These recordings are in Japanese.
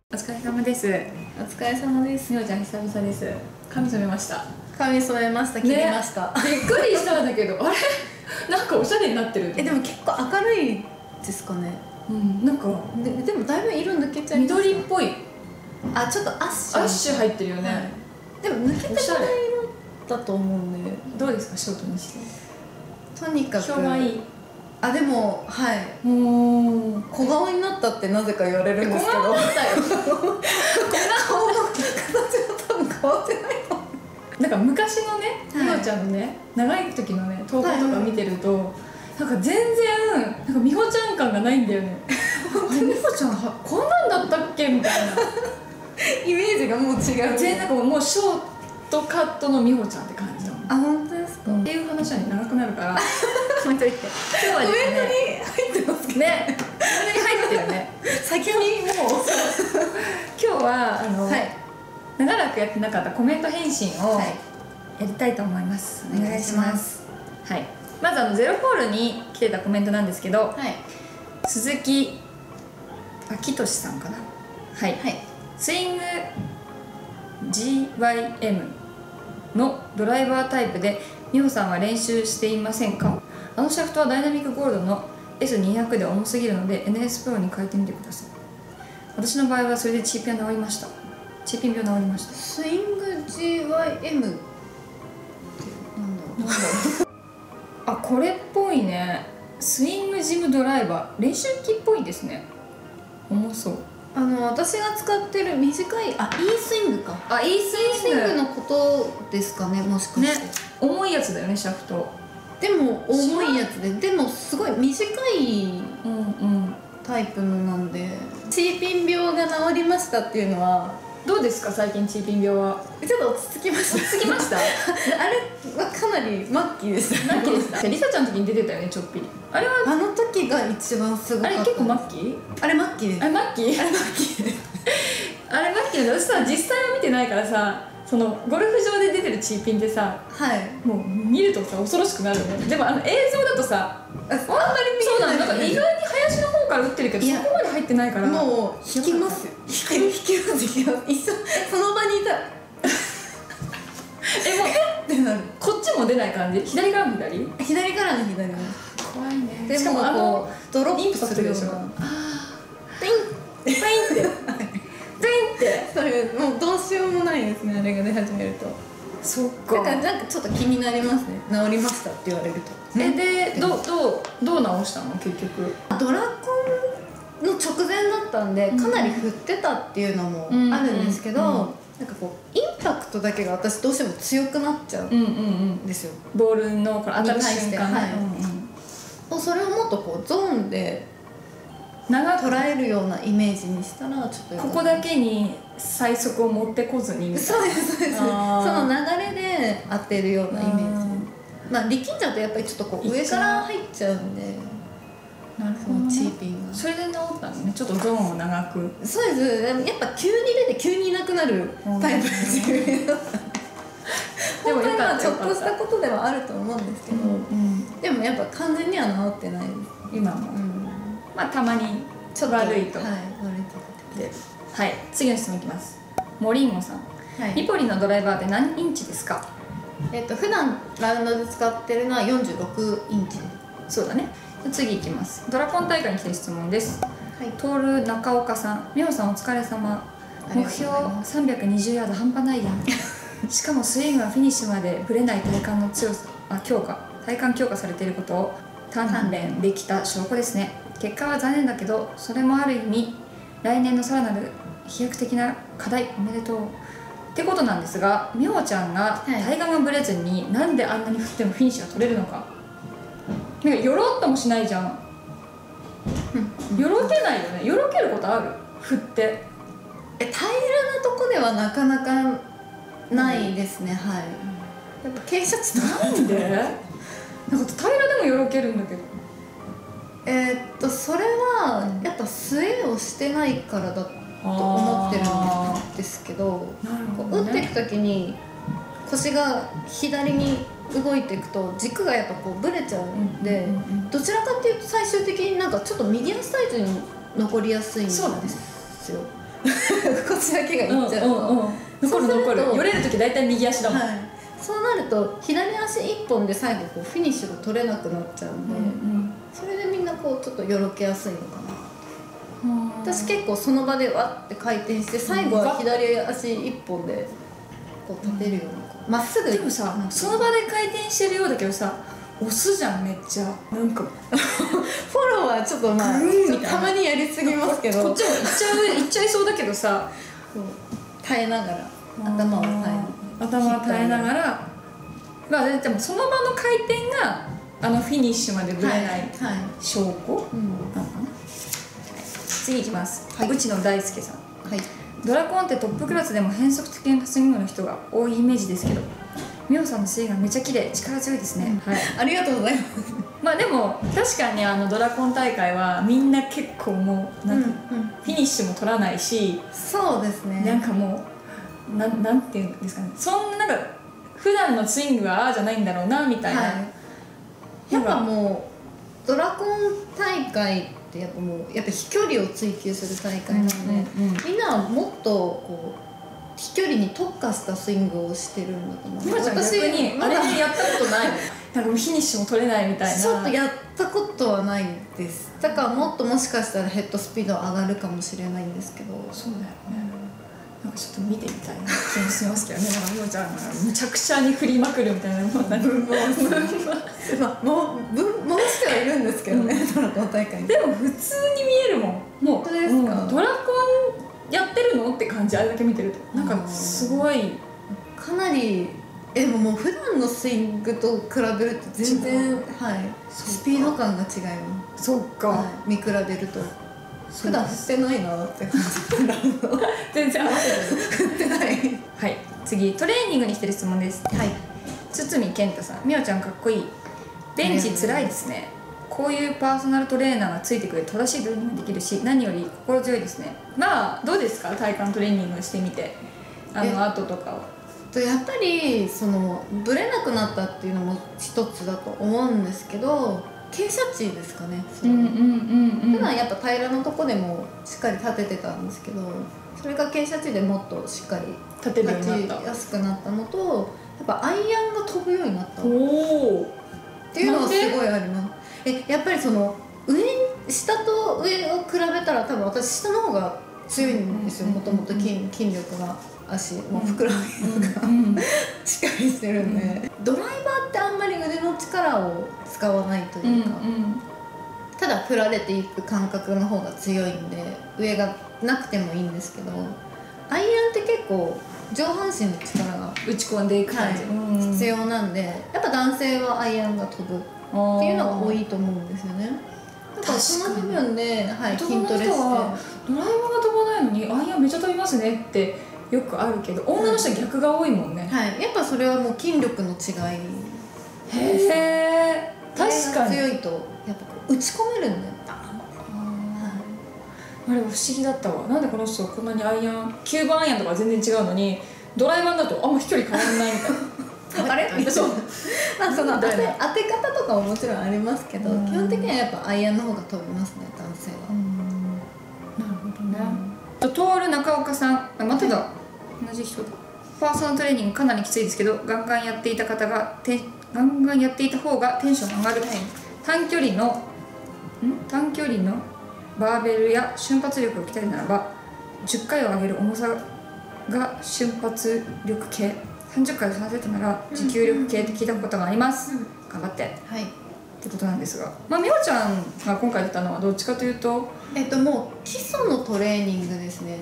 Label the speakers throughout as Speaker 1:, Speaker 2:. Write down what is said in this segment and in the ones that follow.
Speaker 1: お疲れ様です。
Speaker 2: お疲れ様です。
Speaker 1: みおちゃん久々です。髪染めました。
Speaker 2: 髪染めました。切りました。
Speaker 1: びっくりしたんだけど、あれなんかおしゃれになってる。
Speaker 2: でも結構明るいですかね。
Speaker 1: なんか
Speaker 2: でもだいぶ色抜けちゃいました。
Speaker 1: 緑っぽい。
Speaker 2: あ、ちょっとアッシュ
Speaker 1: 入ってるよね。はい、
Speaker 2: でも抜けてない色だと思うんで。
Speaker 1: どうですか、ショートにして。とにかく
Speaker 2: 評判いい。あ、でもはい。小顔になったってなぜか言われるんですけど。小顔だったよ。小顔の形は多分変わってないと思う。
Speaker 1: なんか昔のね、みおちゃんのね、長い時のね投稿とか見てると、なんか全然なんかみほちゃん感がないんだよね。みほちゃんこんなんだったっけみたいな
Speaker 2: イメージがもう違う。
Speaker 1: 全然なんかもうショートカットのみほちゃんって感じだもん。
Speaker 2: あ、本当ですか。
Speaker 1: っていう話は長くなるから
Speaker 2: コメント言って。
Speaker 1: 今日はですね、
Speaker 2: コメントに入ってますけど
Speaker 1: ね、コメントに入ってるね。
Speaker 2: 先にもう
Speaker 1: 今日は長らくやってなかったコメント返信をやりたいと思います。お願いします。はい。まずゼロホールに来てたコメントなんですけど、鈴木明俊さんかな。はい。スイング GYM のドライバータイプで美穂さんは練習していませんか？あのシャフトはダイナミックゴールドの S200 で重すぎるので NS プロに変えてみてください。私の場合はそれでチーピンは治りました。チーピン病治りました。
Speaker 2: スイング GYM ってなんだろう。
Speaker 1: あ、これっぽいね。スイングジムドライバー練習機っぽいですね。重そう。
Speaker 2: 私が使ってる短い、あ、E スイングか。
Speaker 1: あ、E スイング
Speaker 2: のことですかね、もしかして。
Speaker 1: ね、重いやつだよね、シャフト。
Speaker 2: でも重いやつでもすごい短いタイプのなんで、チーピン病が治りましたっていうのは。
Speaker 1: どうですか、最近チーピン病は。
Speaker 2: ちょっと落ち着きました。
Speaker 1: 落ち着きました。あ
Speaker 2: れはかなり末期でした。
Speaker 1: 末期でした。リサちゃんの時に出てたよね、ちょっぴり。あれは
Speaker 2: あの時が一番すごかった。
Speaker 1: あれ結構末期？
Speaker 2: あれ末期です。
Speaker 1: あれ末期？あれ末期です。あれ末期で、私さ実際は見てないからさ、そのゴルフ場で出てるチーピンってさ、もう見るとさ恐ろしくなるよね。でも映像だとさ、あんまり見えない。そうなんだ。意外に林の方から打ってるけど、そこまで入ってないから。
Speaker 2: もう引きますよ。引きます。一緒その場にいたら。
Speaker 1: もうってなる。こっちも出ない感じ。左からの左？
Speaker 2: 左からの左。
Speaker 1: 怖いね。
Speaker 2: でもドロップするような。
Speaker 1: ピンピンって。
Speaker 2: それもうどうしようもないですね、あれが出始めると。
Speaker 1: そっか。
Speaker 2: だからなんかちょっと気になりますね、治りましたって言われると。
Speaker 1: でどう直したの結局？
Speaker 2: ドラコンの直前だったんでかなり振ってたっていうのもあるんですけど、なんかこうインパクトだけが私どうしても強くなっちゃうんですよ、
Speaker 1: ボールの当たる瞬間。
Speaker 2: それをもっとこうゾーンで捉えるようなイメージにしたらちょっと
Speaker 1: ここだけに最速を持ってこずにみたいな。
Speaker 2: そうですその流れで当てるようなイメージ。まあ力んじゃうとやっぱりちょっとこう上から入っちゃうんで。
Speaker 1: なるほど。
Speaker 2: チーピンが
Speaker 1: それで治ったのね。ちょっとゾーンを長く。
Speaker 2: そうです。やっぱ急に出て急にいなくなるタイプですよね。でも今ちょっとしたことではあると思うんですけど、でもやっぱ完全には治ってないです
Speaker 1: 今も。まあたまにちょっと悪いと。はい、次の質問いきます。モリンゴさん、リポリのドライバーって何インチですか？
Speaker 2: 普段ラウンドで使ってるのは46インチ。
Speaker 1: そうだね。次いきます。ドラコン大会に来て質問です。トール中岡さん、美穂さんお疲れ様。目標320ヤード半端ないやん。しかもスイングはフィニッシュまでぶれない体幹の強さ、体幹強化されていることを鍛錬できた証拠ですね。結果は残念だけど、それもある意味来年のさらなる飛躍的な課題おめでとうってことなんですが、美穂ちゃんが体幹がぶれずになんであんなに振ってもフィニッシュが取れるのか。なんかよろっともしないじゃん。よろけないよね。よろけることある？振って
Speaker 2: 平らなとこではなかなかないですね。はい。やっぱ傾斜地と
Speaker 1: なんで？なんか平らでもよろけるんだけど。
Speaker 2: それはやっぱスウェーをしてないからだと思ってるんですけど、打っていく時に腰が左に動いていくと軸がやっぱこうブレちゃうんで、どちらかっていうと最終的になんかちょっとミディアムサイズに残りやすいんですよ。 腰だけがいっちゃうと、
Speaker 1: 残る。よれる時大体右足だもん。
Speaker 2: そうなると左足一本で最後こうフィニッシュが取れなくなっちゃうんで、それでみんなこうちょっとよろけやすいのかな。私結構その場でわって回転して最後は左足一本でこう立てるようなまっすぐ。
Speaker 1: でもさ、その場で回転してるようだけどさ、押すじゃんめっちゃ。なんか
Speaker 2: フォローはちょっとまあたまにやりすぎますけど、
Speaker 1: こっちもいっちゃいそうだけどさ、
Speaker 2: 耐えながら頭を
Speaker 1: 耐えながら、まあでもその場の回転がフィニッシュまでぶれない証拠なのかな。次いきます。内野大輔さん。ドラコンってトップクラスでも変則的なスイングの人が多いイメージですけど、ミオさんのスイングがめちゃ綺麗、力強いですね。
Speaker 2: ありがとうございます。
Speaker 1: まあでも確かにドラコン大会はみんな結構もうなんかフィニッシュも取らないし、
Speaker 2: そうですね。
Speaker 1: なんかもうなんていうんですかね、そんななんか普段のスイングはああじゃないんだろうなみたいな。
Speaker 2: やっぱもうドラコン大会ってやっぱ飛距離を追求する大会なので、みんなはもっとこう飛距離に特化したスイングをしてるんだと思う。
Speaker 1: 私にあれでやったことない。なんかもうフィニッシュも取れないみたいな。
Speaker 2: ちょっとやったことはないです。だからもっともしかしたらヘッドスピード上がるかもしれないんですけど。
Speaker 1: そうだよね。なんかちょっと見てみたいな気もしますけどね。なんかみおちゃんがむちゃくちゃに振りまくるみたいな。分回
Speaker 2: してはいるんですけどね、ドラコン大会
Speaker 1: でも普通に見えるもん。もう
Speaker 2: 本当ですか？
Speaker 1: ドラコンやってるのって感じ。あれだけ見てるとなんかすごい
Speaker 2: かなり。でももう普段のスイングと比べると全然スピード感が違います。
Speaker 1: そっか、
Speaker 2: 見比べると普段振ってないなって感じ。
Speaker 1: 全然合わせて
Speaker 2: 振ってない。
Speaker 1: はい、次トレーニングにしてる質問です。堤健太さん。みおちゃんかっこいい。ベンチつらいですね。こういうパーソナルトレーナーがついてくれて正しいトレーニングができるし、何より心強いですね。まあどうですか、体幹トレーニングしてみて後とかは。
Speaker 2: やっぱりブレなくなったっていうのも一つだと思うんですけど、傾斜値ですかね。普段やっぱ平らなとこでもしっかり立ててたんですけど、それが傾斜値でもっとしっかり
Speaker 1: 立てるようになった、
Speaker 2: 立ちやすくなったのと、やっぱアイアンが飛ぶようになったっていうのはすごいあります。やっぱり下と上を比べたら多分私下の方が強いんですよ。もともと筋力が。足もふくらはぎがしっかりしてるんで、ドライバーってあんまり腕の力を使わないというか、ただ振られていく感覚の方が強いんで上がなくてもいいんですけど、アイアンって結構上半身の力が
Speaker 1: 打ち込んでいく感じ、
Speaker 2: 必要なんで、やっぱ男性はアイアンが飛ぶっていうのが多いと思うんですよね。だからその部分で、筋トレして、ドライバーが飛
Speaker 1: ばないのにアイアンめっちゃ飛びますねってよくあるけど、女の人は逆が多いもんね。や
Speaker 2: っぱそれはもう筋力の違いです。
Speaker 1: へえ、確かに
Speaker 2: 強いとやっぱ打ち込めるんだよ。
Speaker 1: あれ不思議だったわ。なんでこの人こんなにアイアン9番アイアンとか全然違うのにドライバーだとあんま飛距離変わんないみたいな。あれ
Speaker 2: そう。その当て方とかももちろんありますけど、基本的にはやっぱアイアンの方が飛びますね、男性は。
Speaker 1: なるほどね。トール中岡さん、まただ、同じ人だ。パーソナルトレーニングかなりきついですけど、ガンガンやっていた方がガンガンやっていた方がテンション上がる。短距離のバーベルや瞬発力を鍛えるならば10回を上げる重さが瞬発力系、30回を3セットなら持久力系って聞いたことがあります。頑張ってってことなんですが、みおちゃんが今回出たのはどっちかというと
Speaker 2: もう基礎のトレーニングですね。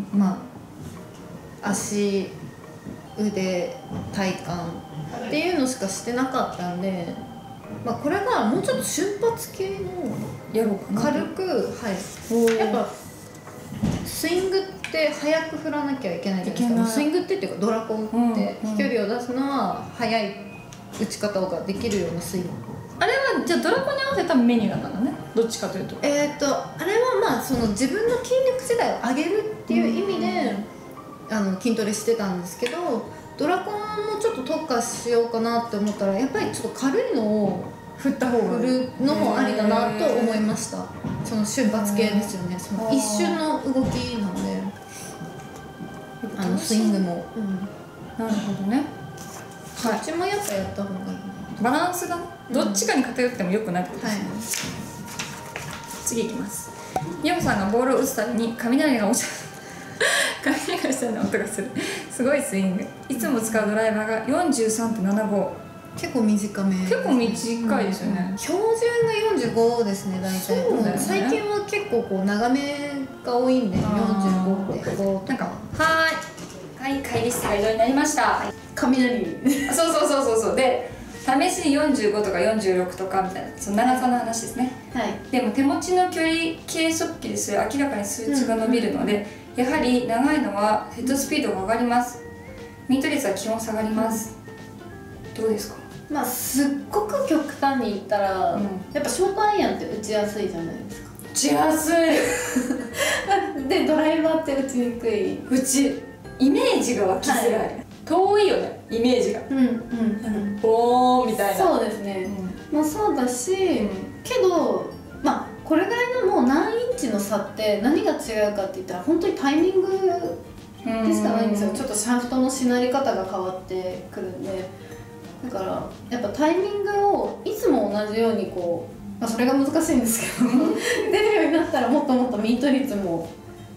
Speaker 2: 足、腕、体幹っていうのしかしてなかったんで、これがもうちょっと瞬発系の
Speaker 1: やろうかな、
Speaker 2: 軽く、やっぱスイングって速く振らなきゃいけないじゃないですか。スイングっていうかドラコンって飛距離を出すのは速い打ち方ができるようなスイング。
Speaker 1: あれはじゃあドラコンに合わせたメニューなんだね、どっちかというと。
Speaker 2: あれは自分の筋力世代を上げるっていう意味で筋トレしてたんですけど、ドラコンもちょっと特化しようかなって思ったら、やっぱりちょっと軽いのを
Speaker 1: 振った方が
Speaker 2: 振るのもありだなと思いました。その瞬発系ですよね。その一瞬の動きなので。 スイングも、
Speaker 1: なるほどね。
Speaker 2: どっちもやっぱやった方がいいな。
Speaker 1: バランスがね、どっちかに偏ってもよくないってことですね。次いきます。ミオさんがボールを打つたびに雷が落ち雷がしたような音がする。すごいスイング。いつも使うドライバーが 43.75。
Speaker 2: 結構短め。
Speaker 1: 結構短いですよね。
Speaker 2: 標準が45ですね、大体。
Speaker 1: そうだよね。
Speaker 2: 最近は結構こう長めが多いんで、45.5とか。
Speaker 1: はい、会議室が移動になりました。
Speaker 2: 雷。
Speaker 1: そうで、試しに45とか46とかみたいな、その長さの話ですね。
Speaker 2: はい。
Speaker 1: でも手持ちの距離計測器でする明らかに数値が伸びるので、やはり長いのはヘッドスピードが上がります。ミート率は基本下がります。どうですか？
Speaker 2: まあすっごく極端に言ったら、やっぱショートアイアンって打ちやすいじゃないですか。
Speaker 1: 打ちやすい。
Speaker 2: でドライバーって打ちにくい。
Speaker 1: イメージが湧きづらい。遠いよね、イメージが。ボーンみたいな。
Speaker 2: そうですね。もうそうだし、けどまあこれぐらいのもう何インチの差って何が違うかって言ったら本当にタイミングでしかないんですよ。ちょっとシャフトのしなり方が変わってくるんで。だからやっぱタイミングをいつも同じようにこう、それが難しいんですけど出るようになったらもっともっとミート率も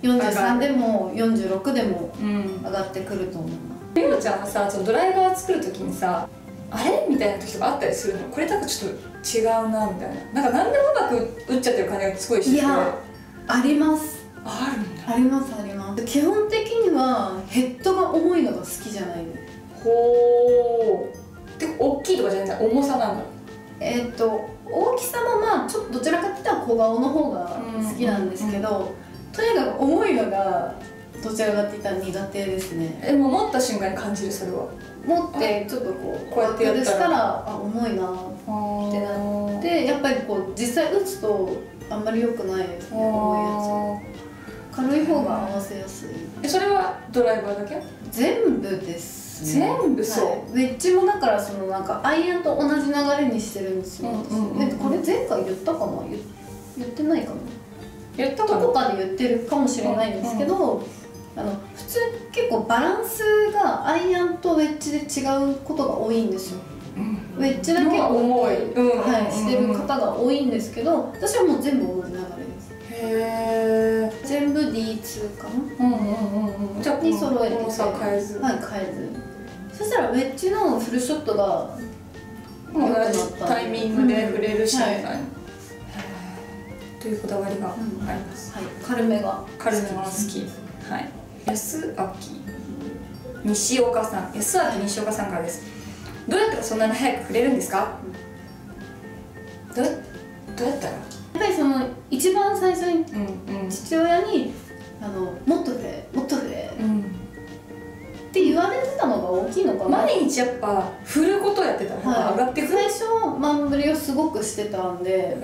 Speaker 2: 43でも46でも上がってくると思う。
Speaker 1: りおちゃんはさ、そのドライバー作る時にさ、あれみたいな時とかあったりするの？これ多分ちょっと違うなみたいな。なんか何でもうまく打っちゃってる感じがすごいしてて。
Speaker 2: いや、あります。
Speaker 1: あるんだ。
Speaker 2: ありますあります。基本的にはヘッドが重いのが好きじゃない。
Speaker 1: ほー。で、大きいとかじゃない、重さなんだ。
Speaker 2: 大きさもまあちょっとどちらかっていったら小顔の方が好きなんですけど、とにかく重いのがどちらかっていったら苦手ですね。
Speaker 1: もう持った瞬間に感じる、それは。
Speaker 2: 持ってちょっとこう
Speaker 1: やってやった
Speaker 2: ら重いなってなって、やっぱりこう実際打つとあんまり良くないですね、重いやつ。軽い方が合わせやすい。
Speaker 1: それはドライバーだけ？
Speaker 2: 全部ですね。
Speaker 1: 全部そう。
Speaker 2: ウェッジもだからそのなんかアイアンと同じ流れにしてるんですよ。これ前回言ったかな？言ってないかな？
Speaker 1: 言ったかな？
Speaker 2: どこかで言ってるかもしれないんですけど、普通結構バランスがアイアンとウェッジで違うことが多いんですよ。ウェッジだけ重いしてる方が多いんですけど、私はもう全部同じ流れです。
Speaker 1: へー。
Speaker 2: 全部 D2 かな？
Speaker 1: じゃあ
Speaker 2: に揃えて
Speaker 1: 変えず。
Speaker 2: はい、変えず。そしたらウェッジのフルショットが
Speaker 1: 同じタイミングで触れるしみたいな。というこだわりがあります。
Speaker 2: 軽めが
Speaker 1: 好き。はい。安明西岡さん、安明西岡さんからです。どうやったらそんなに早く触れるんですか？どうやったら？や
Speaker 2: っぱりその一番最初に父親にもっと振れもっと振れって言われてたのが大きいのかな。
Speaker 1: 毎日やっぱ振ることやってたら上がってくる。
Speaker 2: 最初はマンブリをすごくしてたんで。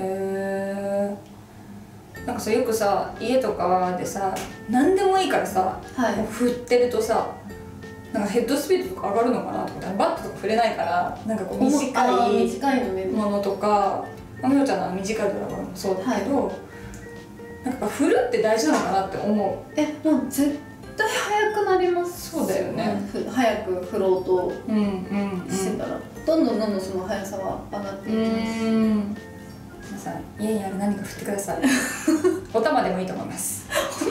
Speaker 1: なんかさ、よくさ、家とかでさ、何でもいいからさ、振ってるとさ、なんかヘッドスピードとか上がるのかなとか、バットとか振れないから、なんかこう短いものとか、みおちゃんの短いドラマもそうだけど、なんか振るって大事なのかなって思う。
Speaker 2: もう絶対速くなります。
Speaker 1: そうだよね。
Speaker 2: 早く振ろうとしてたら、どんどんその速さは上がっていきます。皆さん、
Speaker 1: 家にある何か振ってください。お玉でもいいと思います。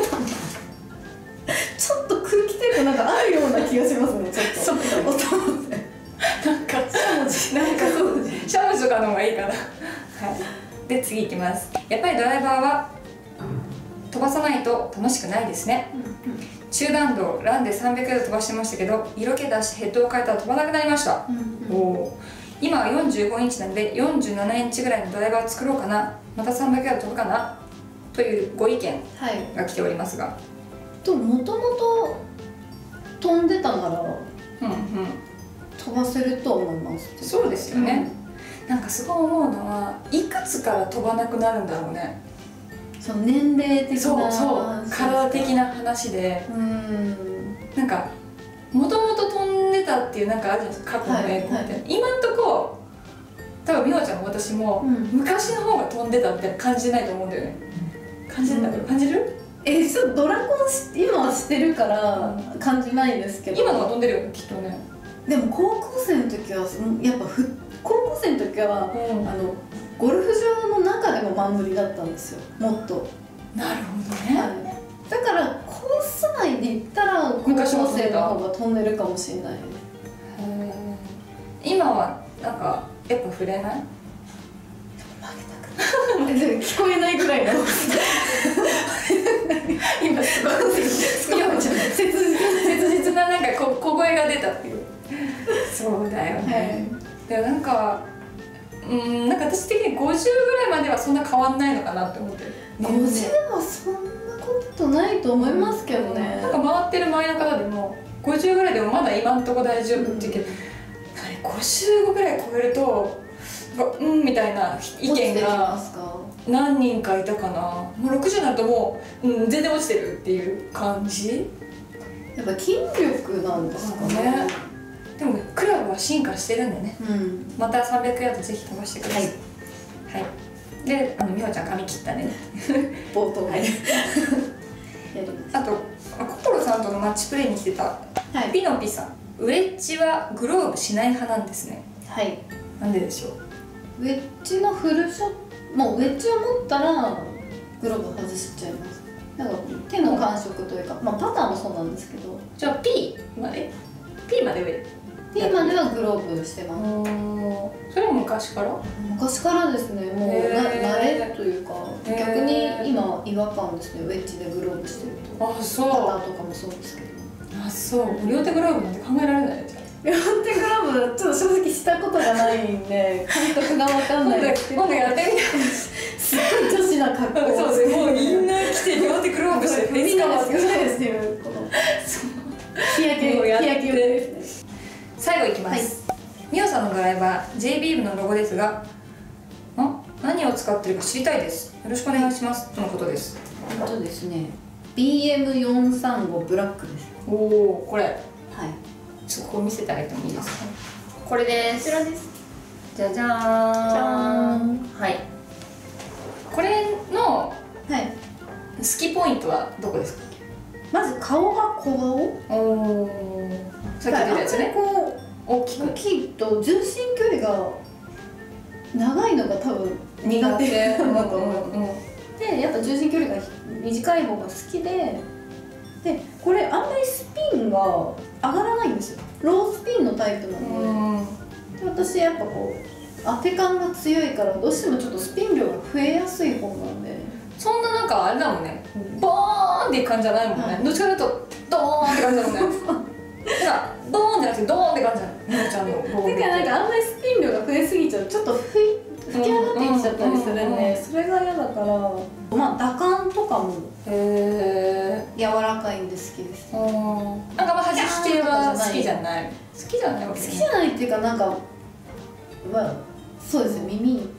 Speaker 2: ちょっと空気抵抗なんかあるような気がしますね。ちょっとお玉で
Speaker 1: なんかしゃもじとかの方がいいかな。はい。で、次いきます。やっぱりドライバーは飛ばさないと楽しくないですね。中弾道ランで300ヤード飛ばしてましたけど、色気出してヘッドを変えたら飛ばなくなりました。今は45インチなので47インチぐらいのドライバーを作ろうかな、また300ヤード飛ぶかなというご意見が来ておりますが、
Speaker 2: もともと飛んでたなら飛ばせると思います。
Speaker 1: そうですよね。なんかすごい思うのは、いくつから飛ばなくなるんだろうね。
Speaker 2: その年齢的な、
Speaker 1: 体的な話で、なんかもともと飛んでたっていうなんかあるじゃないですか、過去の栄光って。今んとこ多分美穂ちゃんも私も昔の方が飛んでたって感じないと思うんだよね。感じる？
Speaker 2: ちょっとドラコン今はしてるから感じないんですけど、
Speaker 1: 今のは飛んでるよねきっとね。
Speaker 2: でも高校生の時はやっぱ高校生の時は、ゴルフ場の中でもマンドリだったんですよ、もっと。
Speaker 1: なるほどね、
Speaker 2: はい、だからコース内で言ったら高校生の方が飛んでるかもしれないです。
Speaker 1: 今はなんかやっぱ触れない？
Speaker 2: 聞こえないぐらいの
Speaker 1: 今すごい切実ななんか小声が出たっていう。そうだよね、でもなんかなんか私的に50ぐらいまではそんな変わんないのかなって思ってる。
Speaker 2: 50はそんなことないと思いますけどね。
Speaker 1: なんか回ってる周りの方でも50ぐらいでもまだ今んとこ大丈夫って言うけど、55ぐらい超えるとみたいな意見が何人かいたかな。もう60になるともう、全然落ちてるっていう感じ。
Speaker 2: やっぱ筋力なんですかね。
Speaker 1: でもクラブは進化してるんでね、また300ヤードぜひ飛ばしてください。はい、で美穂ちゃん髪切ったね
Speaker 2: 冒頭で
Speaker 1: あと心さんとのマッチプレーに来てたピノピさん、ウェッジはグローブしない派なんですね。はい、なんででしょう。
Speaker 2: ウェッジのフルショット、もうウェッジを持ったらグローブ外しちゃいます。なんか手の感触というか、パターンもそうなんですけど。
Speaker 1: じゃあ P まで上
Speaker 2: P まではグローブしてます。
Speaker 1: それは昔から
Speaker 2: ですね。もう慣れというか、逆に今違和感ですね、ウェッジでグローブしてると。
Speaker 1: あ、そう。
Speaker 2: パターとかもそうですけど。
Speaker 1: あ、そう。両手グローブなんて考えられないじゃん。
Speaker 2: 両手グローブちょっと正直したことがないんで感覚が分かんないですけど、
Speaker 1: 今度やってみたい。
Speaker 2: すっごい女子な格好を
Speaker 1: そうですね。もうみんな来て両手グローブしてフェイスカバー
Speaker 2: してるこの日焼けですね。
Speaker 1: 最後いきます。美穂さんの柄は J ビームのロゴですが、何を使ってるか知りたいです。よろしくお願いしますとのことです。
Speaker 2: ですね。BM435 ブラックです。
Speaker 1: おお、これ。はい。
Speaker 2: ちょっと
Speaker 1: こう見せてあげてもいいですか。これです。
Speaker 2: こちらです。
Speaker 1: じゃじゃーん。はい。これの好きポイントはどこですか。
Speaker 2: まず顔が小顔。お
Speaker 1: お。さっき言ったやつね。
Speaker 2: こう大きいと重心距離が長いのが多分苦手だと思う。で、やっぱ重心距離が短い方が好きで、これあんまりスピンが上がらないんですよ。ロースピンのタイプなので、私やっぱこう当て感が強いからどうしてもちょっとスピン量が増えやすい方なんで。
Speaker 1: そんななんかあれだもんね、ボーンっていう感じじゃないもんね、どっちかというとドーンって感じだもんね。なんかドーンじゃなくてドーンって感じだ美穂ちゃんのボール。
Speaker 2: だからなんかあんまりスピン量が増えすぎちゃうとちょっと吹き上がってきちゃったりするんで、それが嫌だから、打感とかも柔らかいんで好きです。
Speaker 1: なんか弾き系は好きじゃない。好きじゃないわけ。
Speaker 2: 好きじゃないっていうか、なんかそうですね、耳に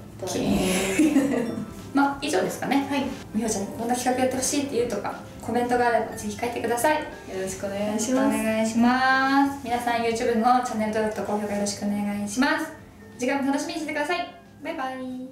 Speaker 1: 以上ですかね。はい。美穂ちゃんにこんな企画やってほしいっていうとかコメントがあればぜひ書いてください。よ
Speaker 2: ろしくお願いします。
Speaker 1: お願いします。皆さん YouTube のチャンネル登録と高評価よろしくお願いします。次回も楽しみにしててください。バイバイ。